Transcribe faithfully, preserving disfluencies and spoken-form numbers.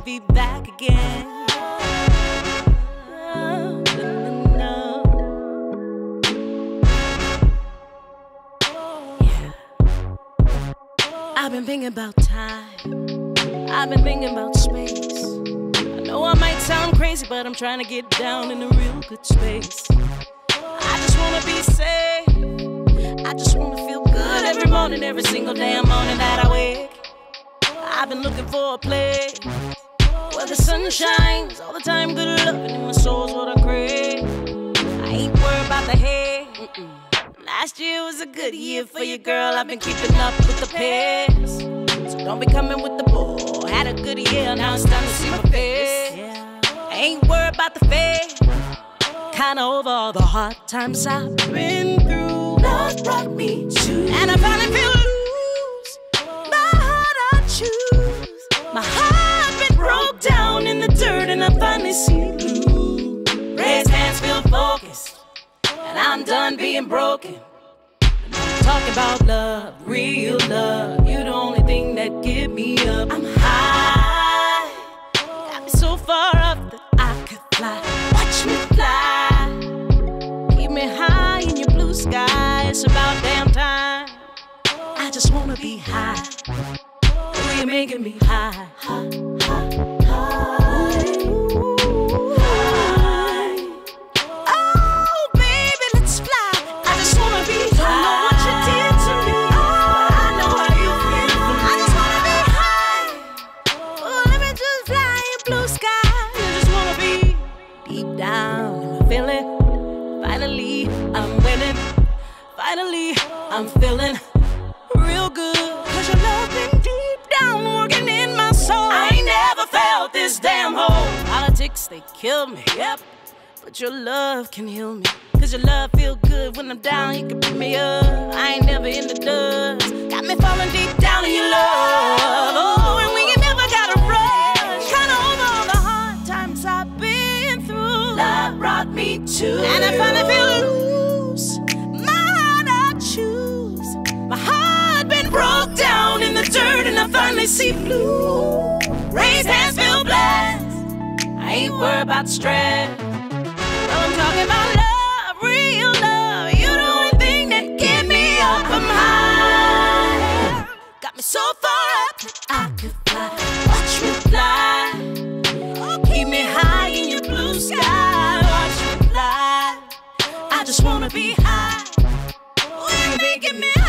be back again. No, no, no. Yeah. I've been thinking about time. I've been thinking about space. I know I might sound crazy, but I'm trying to get down in a real good space. I just wanna be safe. I just wanna feel good every morning, every single damn morning that I wake. I've been looking for a place where the sun shines all the time. Good loving in my soul's what I crave. I ain't worried about the hate. Mm-mm. Last year was a good year for you, girl. I've been keeping up with the pace. So don't be coming with the bull. Had a good year, now it's time to see my face. I ain't worried about the fate. Kinda over all the hard times I've been through. Love brought me to, and I finally feel loose. My heart I choose. My heart been broke down in the dirt, and I finally see blue. Raised hands feel focused, and I'm done being broken. Talking about love, real love. You're the only thing that get me up. I'm high, got me so far up that I could fly. Watch me fly, keep me high in your blue sky. It's about damn time. I just wanna be high. Oh, you're making me high, high, high, high. Ooh, high. Oh, baby, let's fly. I just wanna be high. Finally, I'm winning. Finally, I'm feeling real good. Cause your love been deep down, working in my soul. I ain't never felt this damn hole. Politics, they kill me, yep. But your love can heal me. Cause your love feel good when I'm down, you can pick me up. I ain't never in the dust. Got me falling deep down in your love. Oh, and we ain't never gotta rush. Kinda over all the hard times I've been through. Love brought me to, and I finally feel loose. My heart I choose. My heart been broke down in the dirt, and I finally see blue. Raised hands feel blessed. I ain't worried about the stress. I'm talking about love, real love. You're the only thing that get me up. I'm high, got me so far up that I could fly. Watch me fly, oh, keep me high in your blue sky. Watch me fly, I just wanna be high. Oh, you're making me